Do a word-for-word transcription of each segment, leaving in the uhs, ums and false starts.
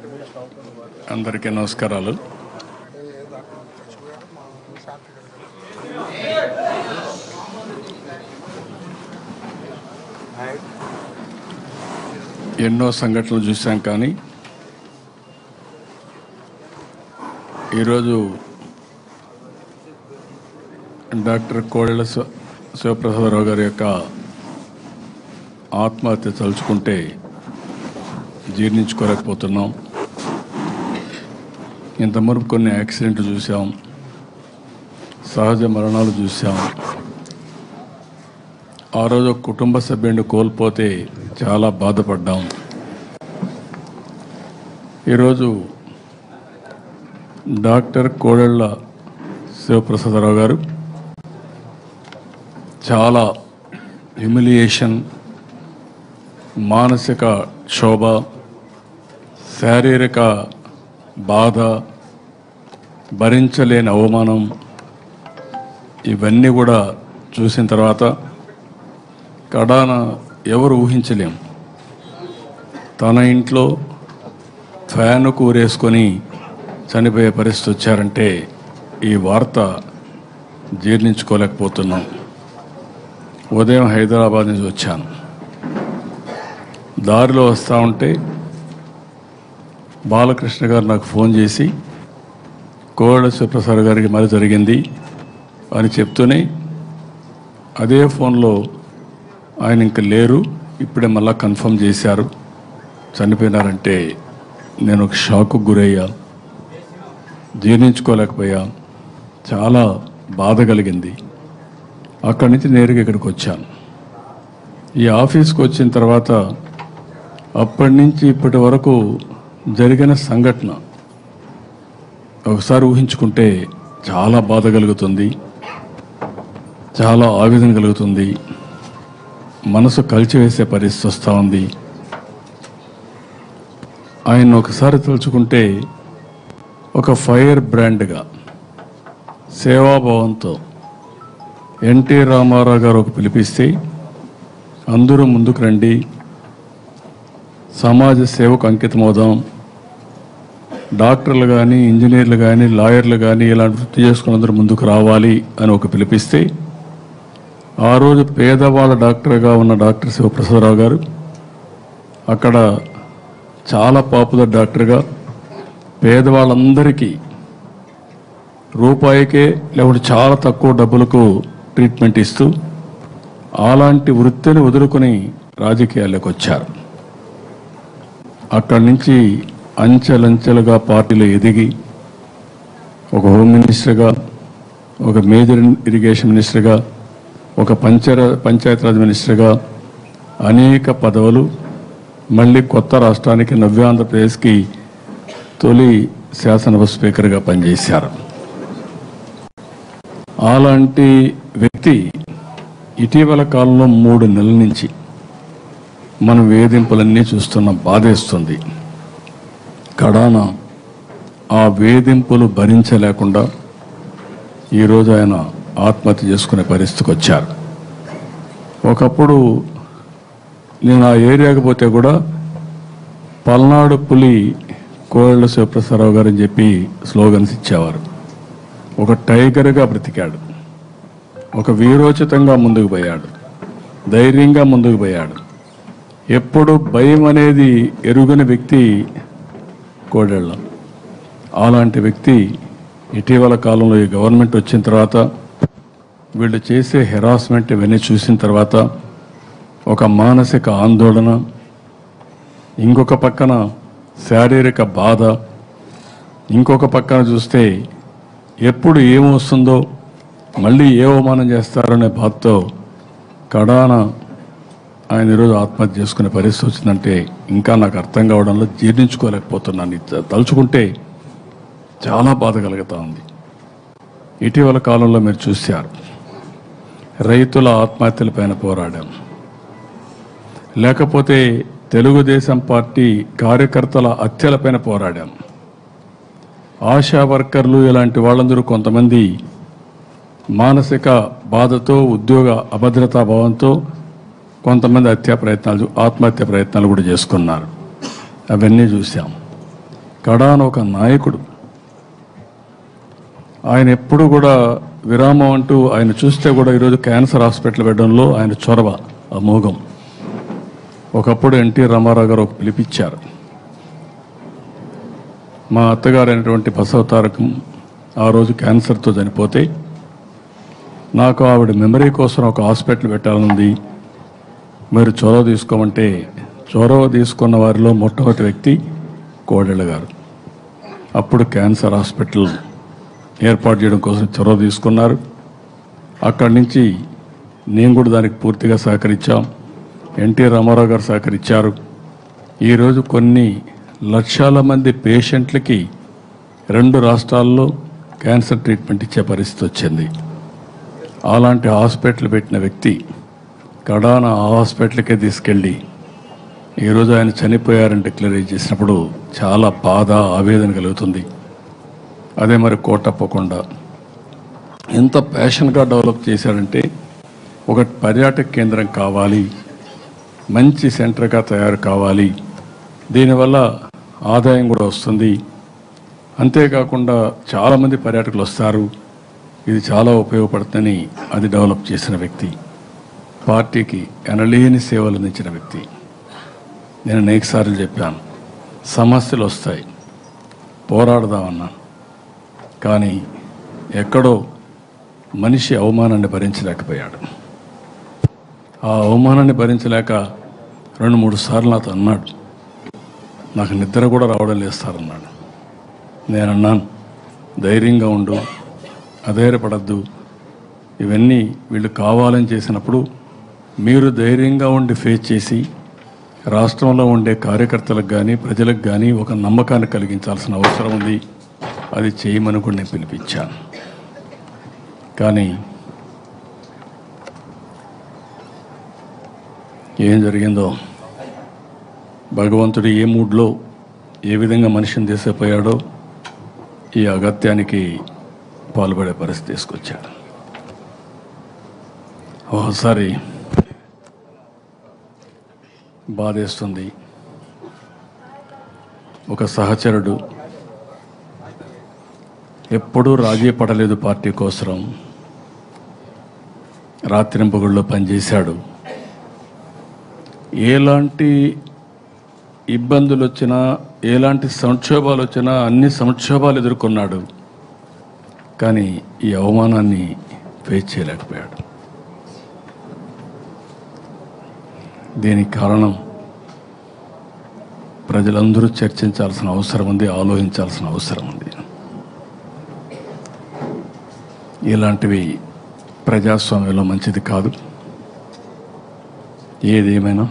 అందరికీ నమస్కారాలు. ఎన్నో సంఘటనలు చూసాం, కానీ ఈరోజు డాక్టర్ కోడెల శివప్రసాదరావు గారి యొక్క ఆత్మహత్య తలుచుకుంటే జీర్ణించుకోలేకపోతున్నాం. ఇంత మునుపు కొన్ని యాక్సిడెంట్లు చూసాం, సహజ మరణాలు చూసాం. ఆ రోజు కుటుంబ సభ్యుడిని కోల్పోతే చాలా బాధపడ్డాం. ఈరోజు డాక్టర్ కోడెళ్ల శివప్రసాదరావు గారు చాలా హ్యూమిలియేషన్, మానసిక క్షోభ, శారీరక బాధ, భరించలేని అవమానం, ఇవన్నీ కూడా చూసిన తర్వాత కడాన ఎవరు ఊహించలేం. తన ఇంట్లో ఫ్యాను కూరేసుకొని చనిపోయే పరిస్థితి వచ్చారంటే ఈ వార్త జీర్ణించుకోలేకపోతున్నాం. ఉదయం హైదరాబాద్ నుంచి వచ్చాను. దారిలో వస్తూ ఉంటే బాలకృష్ణ గారు నాకు ఫోన్ చేసి కోడెల శివప్రసాద్ గారికి మరి జరిగింది అని చెప్తూనే అదే ఫోన్లో ఆయన ఇంక లేరు, ఇప్పుడే మళ్ళా కన్ఫర్మ్ చేశారు చనిపోయినారంటే నేను ఒక షాక్కు గురయ్యా, జీర్ణించుకోలేకపోయా, చాలా బాధ కలిగింది. అక్కడి నుంచి నేరుగా ఇక్కడికి వచ్చాను. ఈ ఆఫీస్కి వచ్చిన తర్వాత అప్పటి నుంచి ఇప్పటి వరకు జరిగిన సంఘటన ఒకసారి ఊహించుకుంటే చాలా బాధ కలుగుతుంది, చాలా ఆవేదన కలుగుతుంది, మనసు కలిచివేసే పరిస్థితి వస్తూ ఉంది. ఆయన ఒకసారి తలుచుకుంటే ఒక ఫైర్ బ్రాండ్గా సేవాభావంతో ఎన్టీ రామారావు గారు ఒక పిలిపిస్తే అందరూ ముందుకు రండి, సమాజ సేవకు అంకితమవుదాం, డాక్టర్లు కానీ ఇంజనీర్లు కానీ లాయర్లు కానీ ఇలాంటి వృత్తి చేసుకుని అందరూ ముందుకు రావాలి అని ఒక పిలిపిస్తే ఆ రోజు పేదవాళ్ళ డాక్టర్గా ఉన్న డాక్టర్ శివప్రసాదరావు గారు అక్కడ చాలా పాపులర్ డాక్టర్గా పేదవాళ్ళందరికీ రూపాయికే లేకపోతే చాలా తక్కువ డబ్బులకు ట్రీట్మెంట్ ఇస్తూ అలాంటి వృత్తిని వదులుకొని రాజకీయాల్లోకి వచ్చారు. అక్కడి నుంచి అంచెలంచెలుగా పార్టీలో ఎదిగి ఒక హోమ్ మినిస్టర్గా, ఒక మేజర్ ఇరిగేషన్ మినిస్టర్గా, ఒక పంచాయ పంచాయతీరాజ్ మినిస్టర్గా అనేక పదవులు, మళ్ళీ కొత్త రాష్ట్రానికి నవ్యాంధ్రప్రదేశ్కి తొలి శాసనసభ స్పీకర్గా పనిచేశారు. అలాంటి వ్యక్తి ఇటీవల కాలంలో మూడు నెలల నుంచి మనం వేధింపులన్నీ చూస్తున్న బాధేస్తుంది. కడాన ఆ వేధింపులు భరించలేకుండా ఈరోజు ఆయన ఆత్మహత్య చేసుకునే పరిస్థితికి వచ్చారు. ఒకప్పుడు నేను ఆ ఏరియాకి పోతే కూడా పల్నాడు పులి కోడెల శివప్రసాదరావు గారు అని చెప్పి స్లోగన్స్ ఇచ్చేవారు. ఒక టైగర్గా బ్రతికాడు, ఒక వీరోచితంగా ముందుకు పోయాడు, ధైర్యంగా ముందుకు పోయాడు. ఎప్పుడు భయం అనేది ఎరుగని వ్యక్తి కోడెళ్ళ. అలాంటి వ్యక్తి ఇటీవల కాలంలో ఈ గవర్నమెంట్ వచ్చిన తర్వాత వీళ్ళు చేసే హెరాస్మెంట్ ఇవన్నీ చూసిన తర్వాత ఒక మానసిక ఆందోళన, ఇంకొక పక్కన శారీరక బాధ, ఇంకొక పక్కన చూస్తే ఎప్పుడు ఏమొస్తుందో మళ్ళీ ఏ అవమానం చేస్తారనే బాధతో కడాన ఆయన ఈరోజు ఆత్మహత్య చేసుకునే పరిస్థితి వచ్చిందంటే ఇంకా నాకు అర్థం కావడంలో జీర్ణించుకోలేకపోతున్నాను. తలుచుకుంటే చాలా బాధ కలుగుతూ ఉంది. ఇటీవల కాలంలో మీరు చూశారు, రైతుల ఆత్మహత్యలపైన పోరాడాం, లేకపోతే తెలుగుదేశం పార్టీ కార్యకర్తల హత్యలపైన పోరాడాం, ఆశా వర్కర్లు ఇలాంటి వాళ్ళందరూ కొంతమంది మానసిక బాధతో, ఉద్యోగ అభద్రతా భావంతో కొంతమంది హత్యా ప్రయత్నాలు, ఆత్మహత్య ప్రయత్నాలు కూడా చేసుకున్నారు. అవన్నీ చూసాం. కడాన ఒక నాయకుడు. ఆయన ఎప్పుడు కూడా విరామం అంటూ ఆయన చూస్తే కూడా ఈరోజు క్యాన్సర్ హాస్పిటల్ పెట్టడంలో ఆయన చొరవ అమోఘం. ఒకప్పుడు ఎన్టీ రామారావు గారు ఒక పిలిపించారు. మా అత్తగారు అయినటువంటి బసవతారకం ఆ రోజు క్యాన్సర్తో చనిపోతే నాకు ఆవిడ మెమరీ కోసం ఒక హాస్పిటల్ పెట్టాలనుంది, మీరు చొరవ తీసుకోమంటే చొరవ తీసుకున్న వారిలో మొట్టమొదటి వ్యక్తి కోడెళ్ళ గారు. అప్పుడు క్యాన్సర్ హాస్పిటల్ ఏర్పాటు చేయడం కోసం చొరవ తీసుకున్నారు. అక్కడి నుంచి నేను కూడా దానికి పూర్తిగా సహకరించాం, ఎన్టీ రామారావు గారు సహకరించారు. ఈరోజు కొన్ని లక్షల మంది పేషెంట్లకి రెండు రాష్ట్రాల్లో క్యాన్సర్ ట్రీట్మెంట్ ఇచ్చే పరిస్థితి వచ్చింది. అలాంటి హాస్పిటల్ పెట్టిన వ్యక్తి కడాన ఆ హాస్పిటల్కే తీసుకెళ్ళి ఈరోజు ఆయన చనిపోయారని డిక్లేర్ చేసినప్పుడు చాలా బాధ, ఆవేదన కలుగుతుంది. అదే మరి కోటప్పకొండ ఎంత ప్యాషన్గా డెవలప్ చేశాడంటే, ఒక పర్యాటక కేంద్రం కావాలి, మంచి సెంటర్గా తయారు కావాలి, దీనివల్ల ఆదాయం కూడా వస్తుంది, అంతేకాకుండా చాలామంది పర్యాటకులు వస్తారు, ఇది చాలా ఉపయోగపడుతుందని అది డెవలప్ చేసిన వ్యక్తి, పార్టీకి ఎనలేని సేవలు అందించిన వ్యక్తి. నేను అనేకసార్లు చెప్పాను, సమస్యలు వస్తాయి, పోరాడదామన్నాను. కానీ ఎక్కడో మనిషి అవమానాన్ని భరించలేకపోయాడు. ఆ అవమానాన్ని భరించలేక రెండు మూడు సార్లు నాతో అన్నాడు, నాకు నిద్ర కూడా రావడం లేదు సార్ అన్నాడు. నేను అన్నాను, ధైర్యంగా ఉండు, అధైర్యపడద్దు, ఇవన్నీ వీళ్ళు కావాలని చేసినప్పుడు మీరు ధైర్యంగా ఉండి ఫేస్ చేసి రాష్ట్రంలో ఉండే కార్యకర్తలకు కానీ ప్రజలకు కానీ ఒక నమ్మకాన్ని కలిగించాల్సిన అవసరం ఉంది, అది చేయమని కూడా నేను పిలిపించాను. కానీ ఏం జరిగిందో, భగవంతుడు ఏ మూడ్లో ఏ విధంగా మనిషిని తీసిపోయాడో ఈ అగత్యానికి పాల్పడే పరిస్థితి తీసుకొచ్చాడు. ఒకసారి బాధేస్తుంది. ఒక సహచరుడు ఎప్పుడూ రాజీ పడలేదు పార్టీ కోసం, రాత్రింపగుళ్ళలో పనిచేశాడు. ఎలాంటి ఇబ్బందులు వచ్చినా, ఎలాంటి సంక్షోభాలు వచ్చినా అన్ని సంక్షోభాలు ఎదుర్కొన్నాడు. కానీ ఈ అవమానాన్ని ఫేస్ చేయలేకపోయాడు. దీనికి కారణం ప్రజలందరూ చర్చించాల్సిన అవసరం ఉంది, ఆలోచించాల్సిన అవసరం ఉంది. ఇలాంటివి ప్రజాస్వామ్యంలో మంచిది కాదు. ఏదేమైనా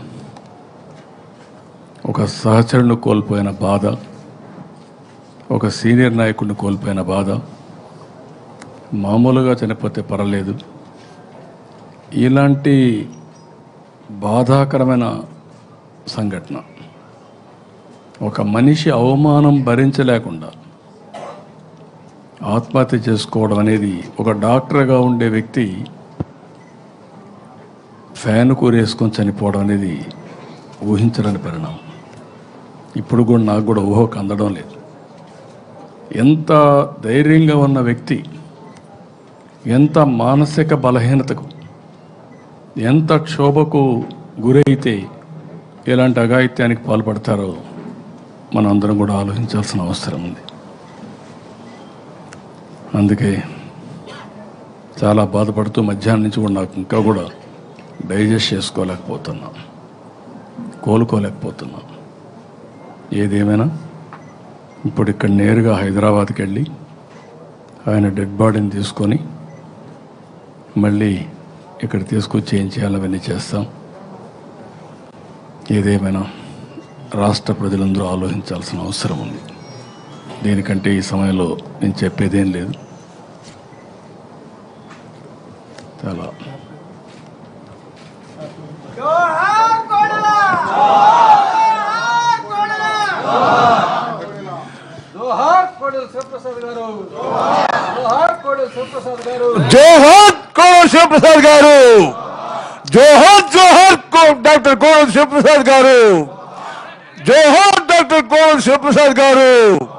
ఒక సహచరుని కోల్పోయిన బాధ, ఒక సీనియర్ నాయకుడిని కోల్పోయిన బాధ, మామూలుగా చనిపోతే పర్వాలేదు, ఇలాంటి బాధాకరమైన సంఘటన, ఒక మనిషి అవమానం భరించలేకుండా ఆత్మహత్య చేసుకోవడం అనేది, ఒక డాక్టర్గా ఉండే వ్యక్తి ఫ్యాన్ కూరేసుకొని చనిపోవడం అనేది ఊహించలేని పరిణామం. ఇప్పుడు కూడా నాకు కూడా ఊహకు అందడం లేదు. ఎంత ధైర్యంగా ఉన్న వ్యక్తి ఎంత మానసిక బలహీనతకు, ఎంత క్షోభకు గురైతే ఇలాంటి అఘాయిత్యానికి పాల్పడతారో మనం అందరం కూడా ఆలోచించాల్సిన అవసరం ఉంది. అందుకే చాలా బాధపడుతూ మధ్యాహ్నం నుంచి కూడా నాకు ఇంకా కూడా డైజెస్ట్ చేసుకోలేకపోతున్నా, కోలుకోలేకపోతున్నా. ఏదేమైనా ఇప్పుడు ఇక్కడ నేరుగా హైదరాబాద్కి వెళ్ళి ఆయన డెడ్ బాడీని తీసుకొని మళ్ళీ ఇక్కడ తీసుకొచ్చి ఏం చేయాలో అవన్నీ చేస్తాం. ఏదేమైనా రాష్ట్ర ప్రజలందరూ ఆలోచించాల్సిన అవసరం ఉంది. దీనికంటే ఈ సమయంలో నేను చెప్పేదేం లేదు. చాలా జోహార్ కోడెల శివప్రసాద్ గారు, జోహార్ కోడెల శివప్రసాద్ గారు, జోహార్ కోడెల శివప్రసాద్ గారు, జోహార్ జోహార్ డాక్టర్ కోడెల శివప్రసాద్ గారు, జోహార్ డాక్టర్ డాక్టర్ కోడెల శివప్రసాద్ గారు